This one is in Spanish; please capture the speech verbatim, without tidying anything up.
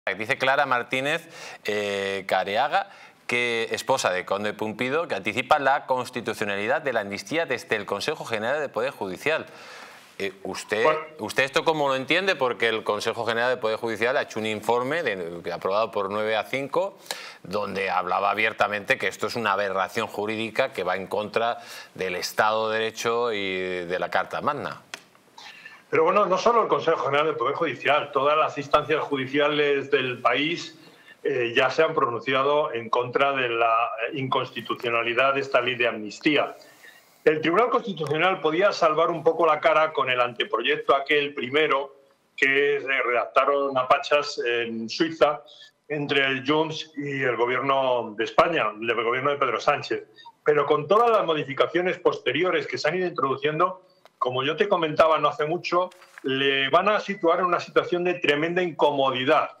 Dice Clara Martínez eh, Careaga, que esposa de Conde Pumpido, que anticipa la constitucionalidad de la amnistía desde el Consejo General del Poder Judicial. Eh, usted, Bueno. ¿Usted esto cómo lo entiende? Porque el Consejo General del Poder Judicial ha hecho un informe de, aprobado por nueve a cinco, donde hablaba abiertamente que esto es una aberración jurídica que va en contra del Estado de Derecho y de la Carta Magna. Pero bueno, no solo el Consejo General del Poder Judicial, todas las instancias judiciales del país eh, ya se han pronunciado en contra de la inconstitucionalidad de esta ley de amnistía. El Tribunal Constitucional podía salvar un poco la cara con el anteproyecto aquel primero que redactaron a pachas en Suiza entre el Junts y el Gobierno de España, el Gobierno de Pedro Sánchez. Pero con todas las modificaciones posteriores que se han ido introduciendo, como yo te comentaba no hace mucho, le van a situar en una situación de tremenda incomodidad